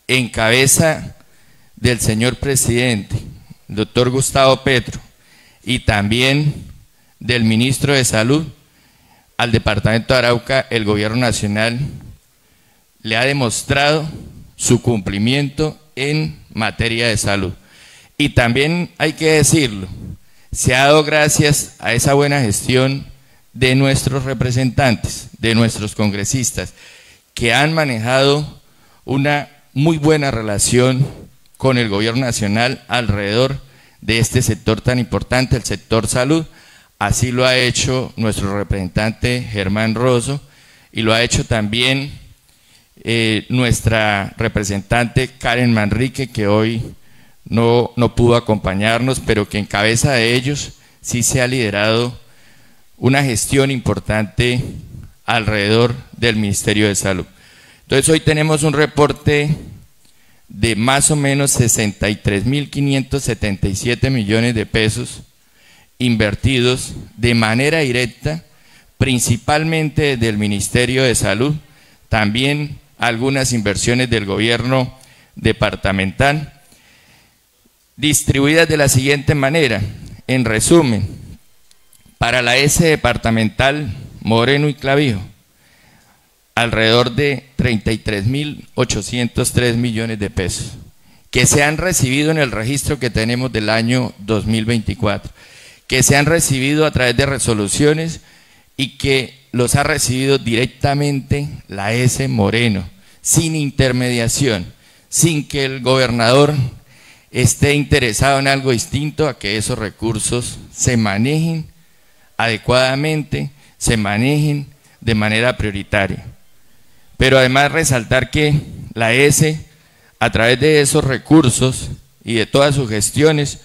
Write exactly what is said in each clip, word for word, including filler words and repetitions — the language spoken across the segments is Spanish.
en cabeza del señor presidente, el doctor Gustavo Petro, y también del ministro de Salud, al departamento de Arauca, el gobierno nacional le ha demostrado su cumplimiento en materia de salud. Y también hay que decirlo, se ha dado gracias a esa buena gestión de nuestros representantes, de nuestros congresistas, que han manejado una muy buena relación con el gobierno nacional alrededor de este sector tan importante, el sector salud. Así lo ha hecho nuestro representante Germán Rosso y lo ha hecho también eh, nuestra representante Karen Manrique, que hoy no, no pudo acompañarnos, pero que en cabeza de ellos sí se ha liderado una gestión importante alrededor del Ministerio de Salud. Entonces hoy tenemos un reporte de más o menos sesenta y tres mil quinientos setenta y siete millones de pesos invertidos de manera directa, principalmente del Ministerio de Salud, también algunas inversiones del gobierno departamental, distribuidas de la siguiente manera. En resumen, para la S departamental Moreno y Clavijo, alrededor de treinta y tres mil ochocientos tres millones de pesos, que se han recibido en el registro que tenemos del año dos mil veinticuatro, que se han recibido a través de resoluciones y que los ha recibido directamente la S Moreno, sin intermediación, sin que el gobernador esté interesado en algo distinto a que esos recursos se manejen adecuadamente, se manejen de manera prioritaria. Pero además resaltar que la S, a través de esos recursos y de todas sus gestiones,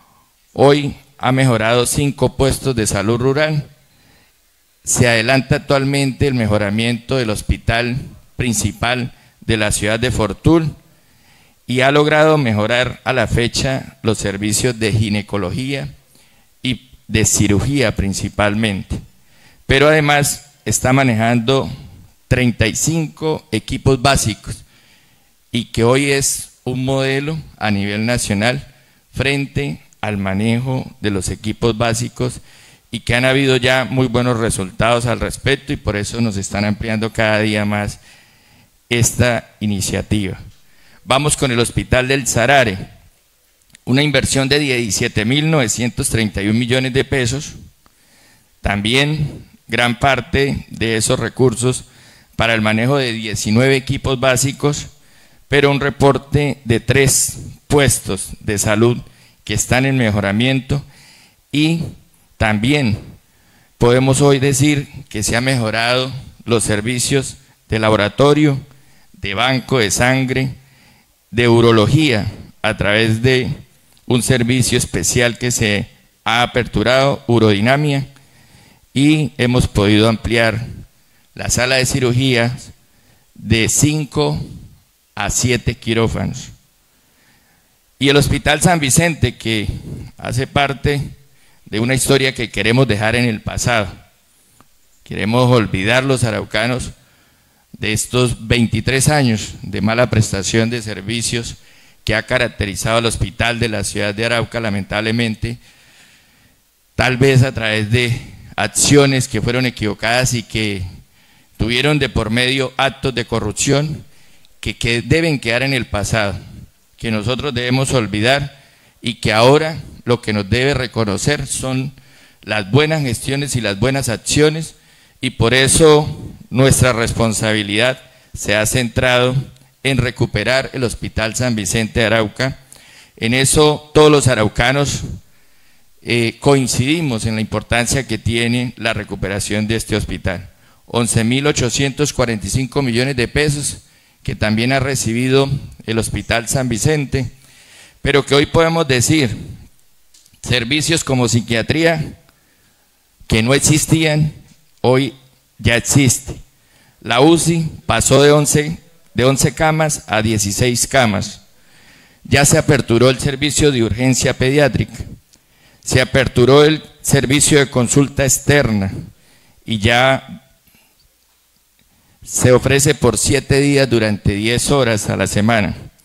hoy ha mejorado cinco puestos de salud rural. Se adelanta actualmente el mejoramiento del hospital principal de la ciudad de Fortul y ha logrado mejorar a la fecha los servicios de ginecología y de cirugía principalmente. Pero además está manejando treinta y cinco equipos básicos y que hoy es un modelo a nivel nacional frente al manejo de los equipos básicos y que han habido ya muy buenos resultados al respecto y por eso nos están ampliando cada día más esta iniciativa. Vamos con el Hospital del Sarare, una inversión de diecisiete mil novecientos treinta y un millones de pesos, también gran parte de esos recursos para el manejo de diecinueve equipos básicos, pero un reporte de tres puestos de salud que están en mejoramiento y también podemos hoy decir que se han mejorado los servicios de laboratorio, de banco de sangre, de urología a través de un servicio especial que se ha aperturado, Urodinamia, y hemos podido ampliar la sala de cirugías de cinco a siete quirófanos. Y el Hospital San Vicente, que hace parte de una historia que queremos dejar en el pasado. Queremos olvidar los araucanos de estos veintitrés años de mala prestación de servicios que ha caracterizado al hospital de la ciudad de Arauca, lamentablemente, tal vez a través de acciones que fueron equivocadas y que tuvieron de por medio actos de corrupción que, que deben quedar en el pasado, que nosotros debemos olvidar y que ahora lo que nos debe reconocer son las buenas gestiones y las buenas acciones, y por eso nuestra responsabilidad se ha centrado en recuperar el Hospital San Vicente de Arauca. En eso todos los araucanos eh, coincidimos en la importancia que tiene la recuperación de este hospital. once mil ochocientos cuarenta y cinco millones de pesos que también ha recibido el Hospital San Vicente, pero que hoy podemos decir, servicios como psiquiatría que no existían, hoy ya existe. La U C I pasó de once, de once camas a dieciséis camas. Ya se aperturó el servicio de urgencia pediátrica, se aperturó el servicio de consulta externa y ya se ofrece por siete días durante diez horas a la semana.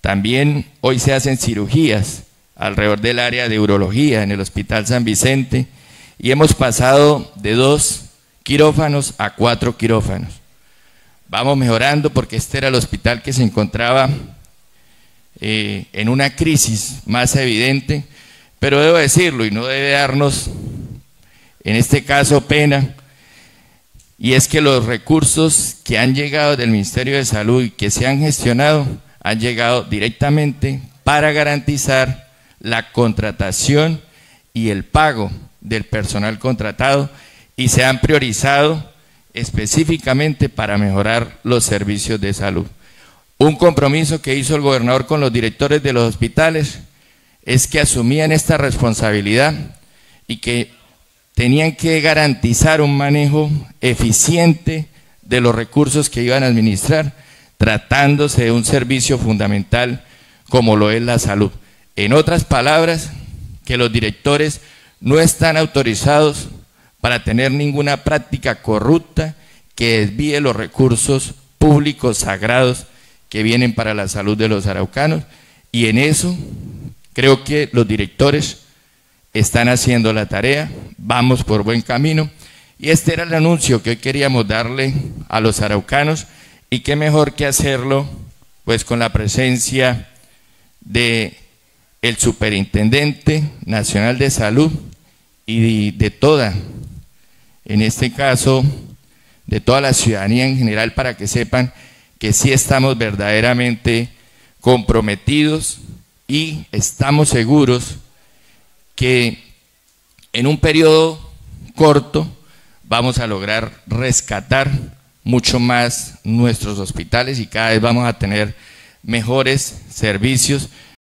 También hoy se hacen cirugías alrededor del área de urología en el Hospital San Vicente y hemos pasado de dos quirófanos a cuatro quirófanos. Vamos mejorando porque este era el hospital que se encontraba eh, en una crisis más evidente, pero debo decirlo y no debe darnos en este caso pena, y es que los recursos que han llegado del Ministerio de Salud y que se han gestionado han llegado directamente para garantizar la contratación y el pago del personal contratado y se han priorizado específicamente para mejorar los servicios de salud. Un compromiso que hizo el gobernador con los directores de los hospitales es que asumían esta responsabilidad y que tenían que garantizar un manejo eficiente de los recursos que iban a administrar, tratándose de un servicio fundamental como lo es la salud. En otras palabras, que los directores no están autorizados para tener ninguna práctica corrupta que desvíe los recursos públicos sagrados que vienen para la salud de los araucanos, y en eso creo que los directores están haciendo la tarea, vamos por buen camino, y este era el anuncio que hoy queríamos darle a los araucanos, y qué mejor que hacerlo pues con la presencia de el Superintendente Nacional de Salud y de toda, en este caso, de toda la ciudadanía en general, para que sepan que sí estamos verdaderamente comprometidos y estamos seguros que en un periodo corto vamos a lograr rescatar mucho más nuestros hospitales y cada vez vamos a tener mejores servicios,